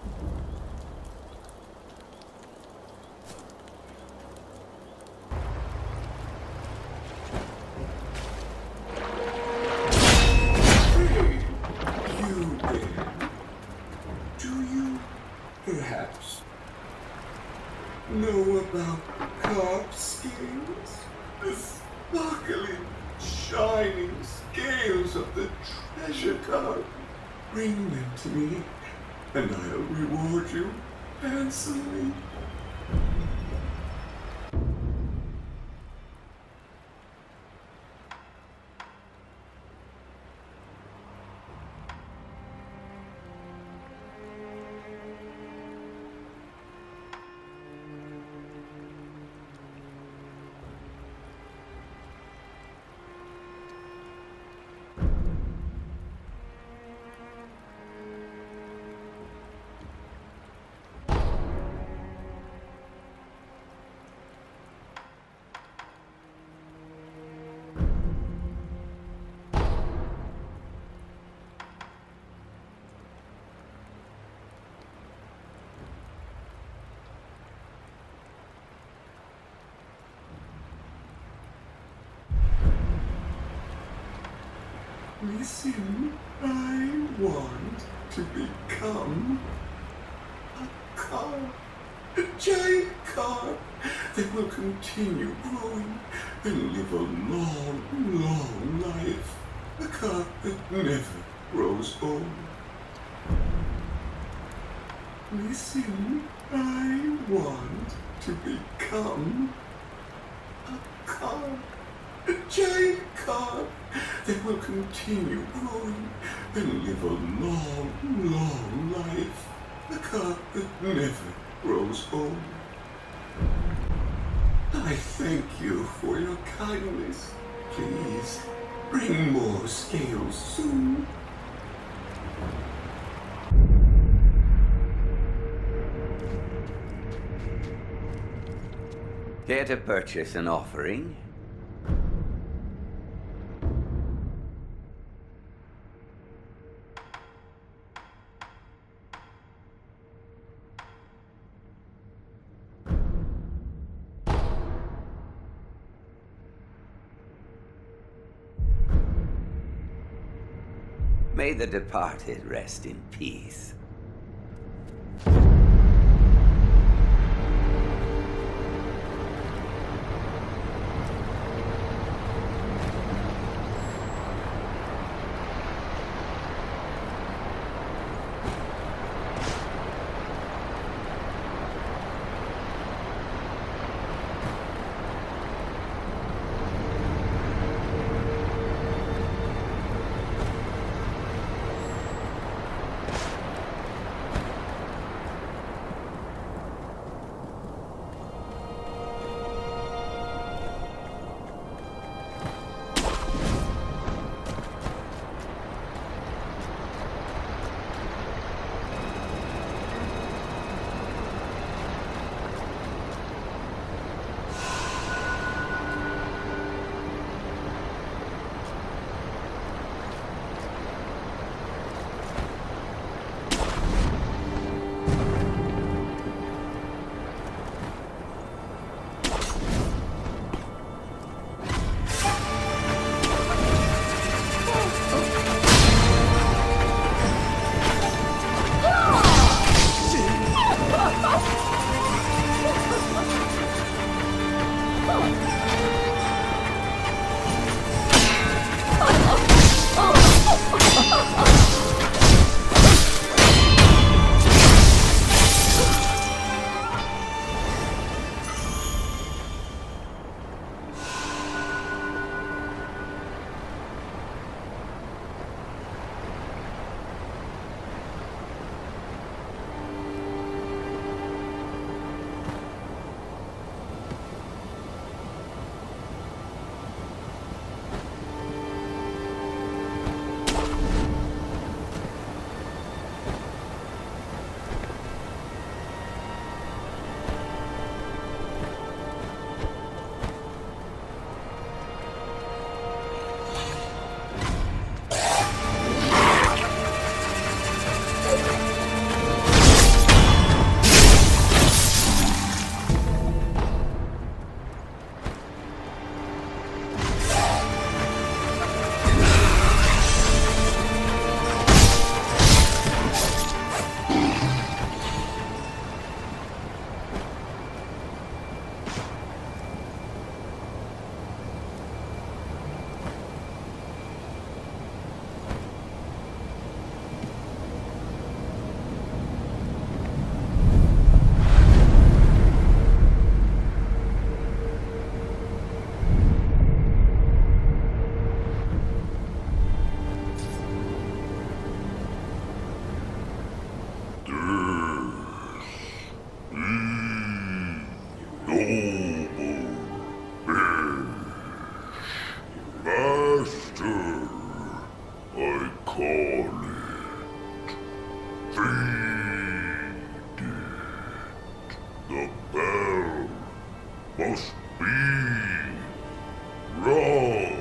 Perhaps know about carp scales? The sparkling, shining scales of the treasure carp. Bring them to me, and I'll reward you handsomely. Listen, I want to become a carp, a giant carp that will continue growing and live a long, long life. A carp that never grows old. Listen, I want to become a carp, a giant carp that will continue growing and live a long, long life. A carp that never grows old. I thank you for your kindness. Please, bring more scales soon. Care to purchase an offering? May the departed rest in peace. Master, I call it. Feed it. The bell must be raw.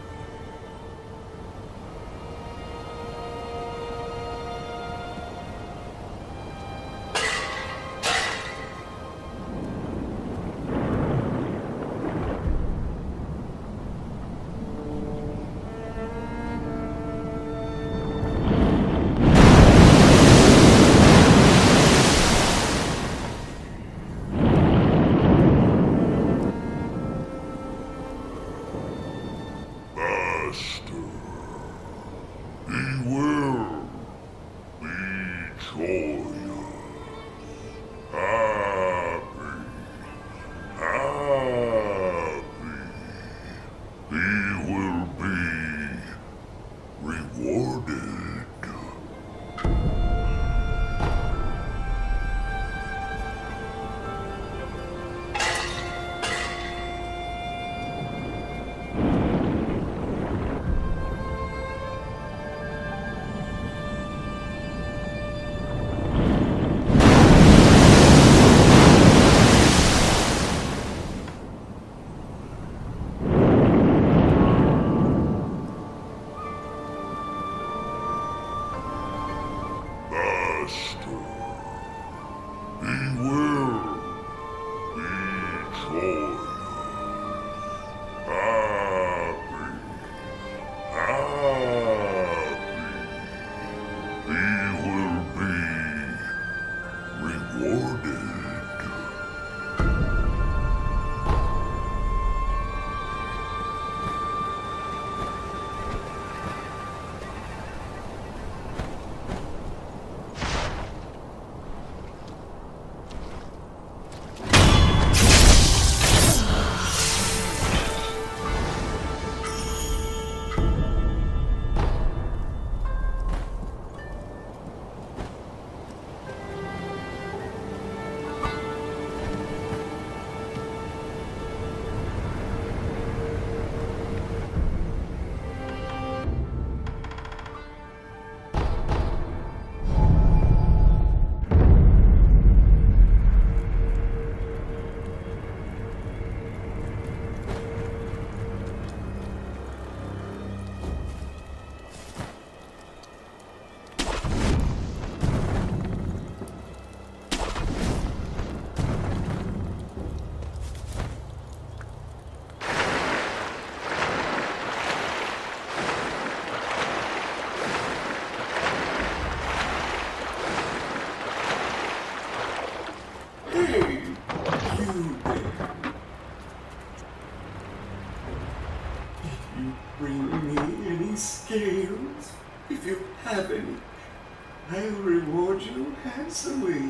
Scales, if you have any, I'll reward you handsomely.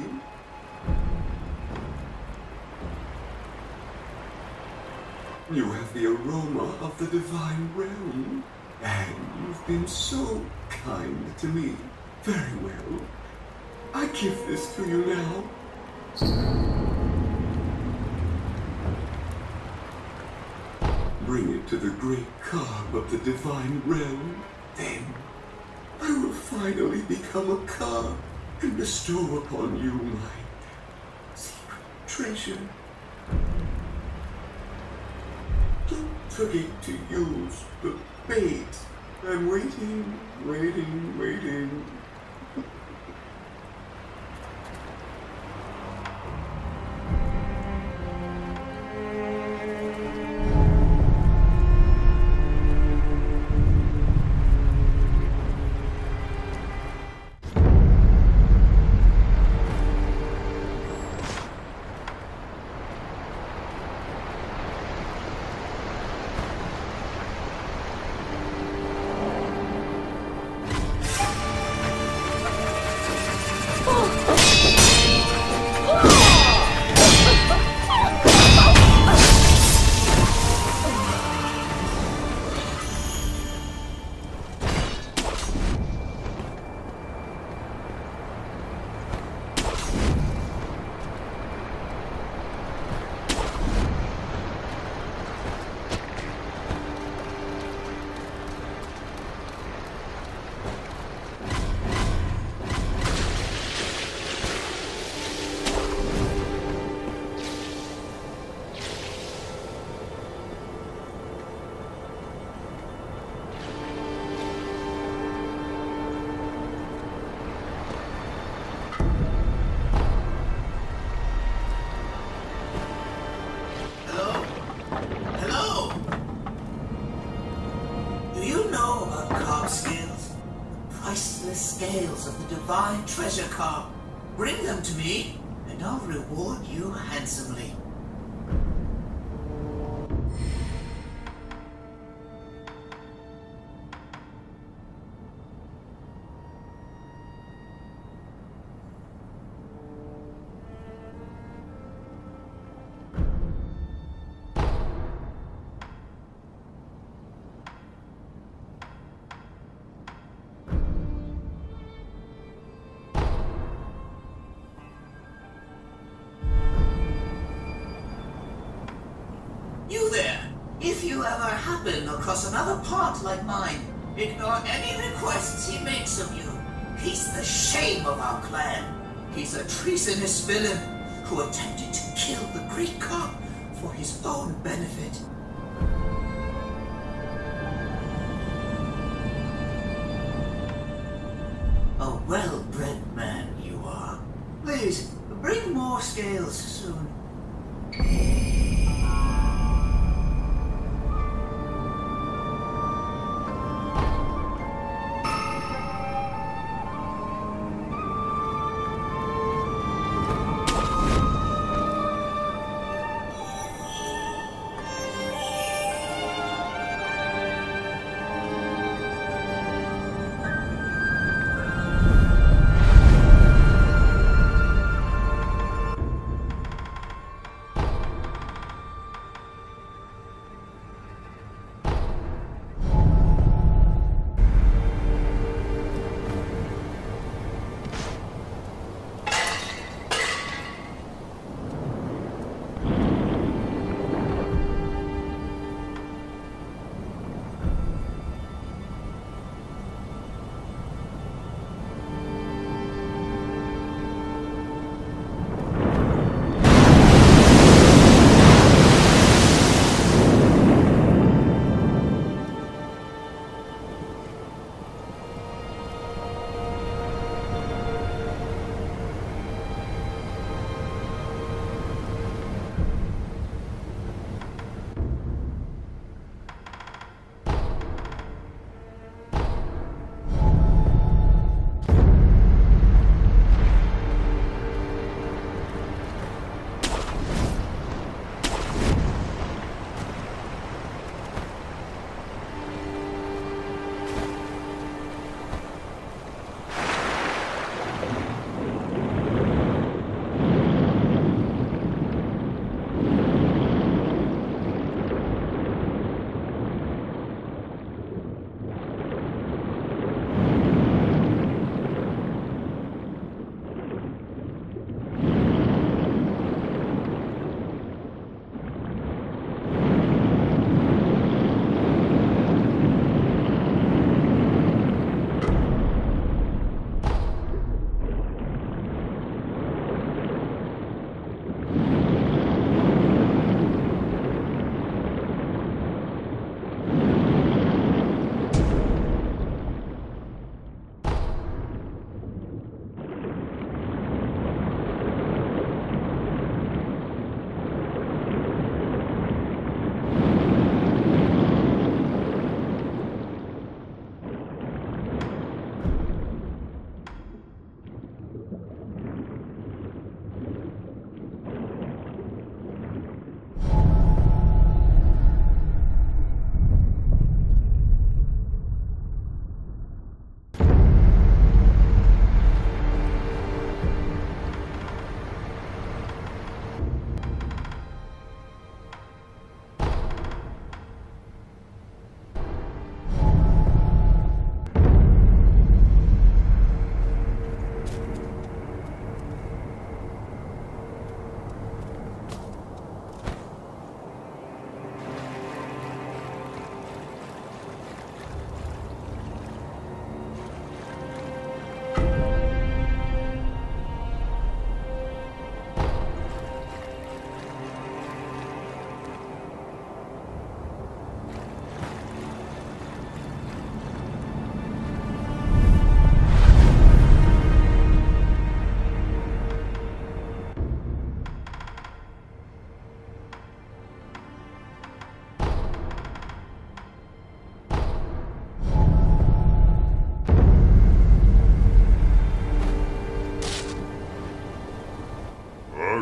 You have the aroma of the divine realm, and you've been so kind to me. Very well. I give this to you now. Bring it to the Great Carp of the divine realm. Then I will finally become a carp and bestow upon you my secret treasure. Don't forget to use the bait. I'm waiting, waiting, waiting. from Treasure Carp. Bring them to me, and I'll reward you handsomely. You there! If you ever happen across another part like mine, ignore any requests he makes of you. He's the shame of our clan. He's a treasonous villain who attempted to kill the Great Carp for his own benefit. A well-bred man you are. Please, bring more scales soon.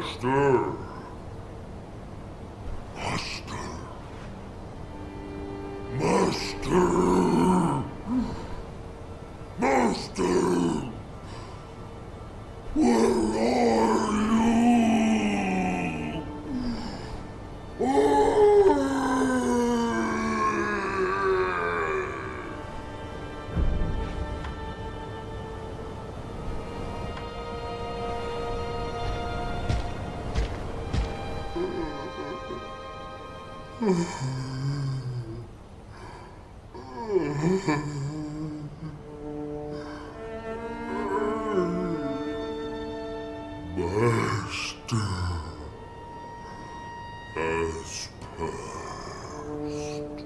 Master! Master! Master! Master! Where are you? Master has passed.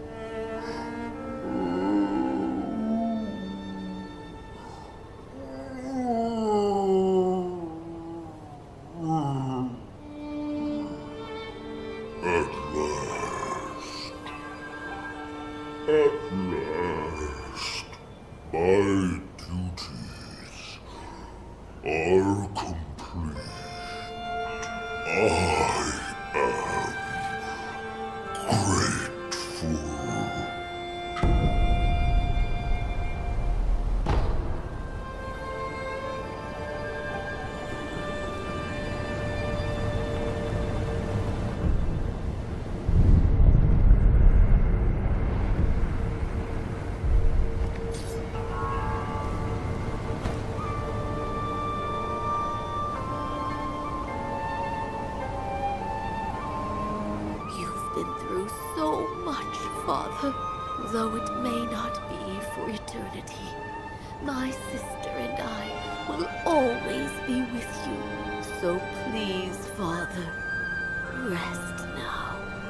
At last, my duties are complete. I am grateful. You've been through so much, Father. Though it may not be for eternity, my sister and I will always be with you. So please, Father, rest now.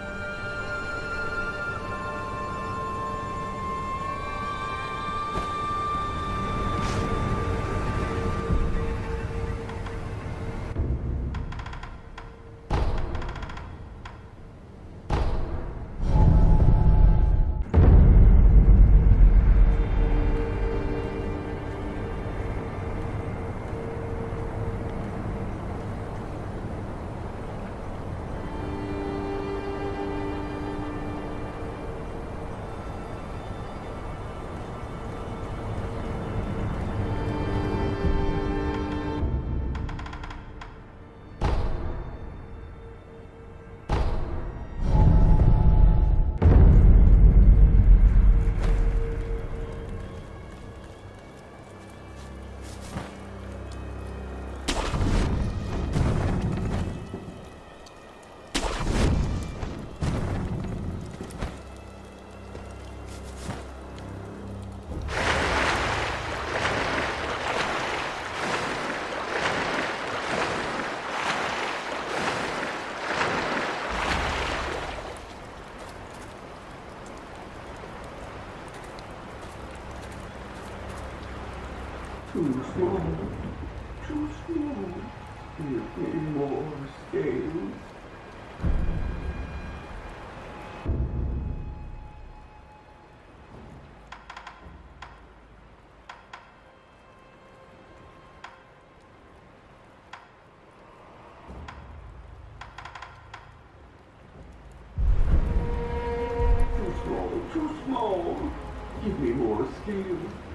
Too small. Too small. Give me more scales. Too small. Too small. Give me more scales.